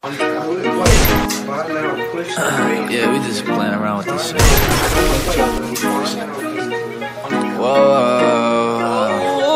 Yeah, we just playing around with this shit. Whoa.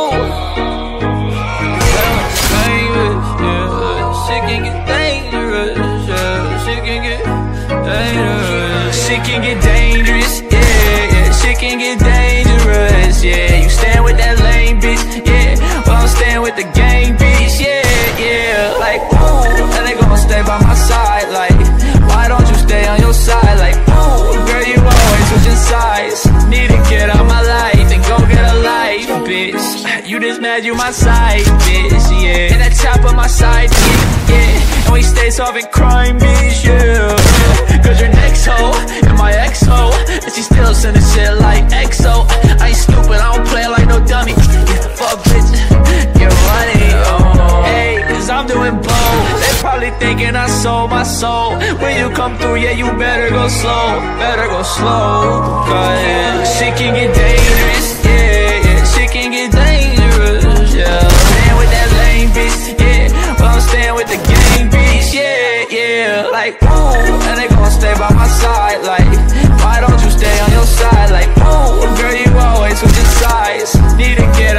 Shit can get dangerous, yeah. Shit can get dangerous. Shit can get dangerous, yeah. Shit can get dangerous, yeah. You stand with that lame bitch, yeah. Well, I'm staying with the gang bitch, yeah. Like, ooh, and they gon' stay by my side, like, why don't you stay on your side? Like, ooh, girl, you always switching sides. Need to get out my life and go get a life, bitch. You just mad you my side, bitch, yeah. And that chop on my side, yeah. And we stay solving crime, bitch, yeah. Cause your next hoe and my ex-hoe, and she still sending shit like EXO. I ain't stupid, I don't play like no dummy. Fuck, bitch, get money, oh. Hey, cause I'm doing blow. They probably thinking I sold my soul. When you come through, yeah, you better go slow. Better go slow, cause shit can get dangerous, yeah. Shit can get dangerous, yeah. Staying with that lame bitch, yeah. Well, I'm staying with the gang bitch, yeah. Like, ooh, and they gon' stay by my side. Like, why don't you stay on your side? Like, ooh, girl, you always switching sides. Need to get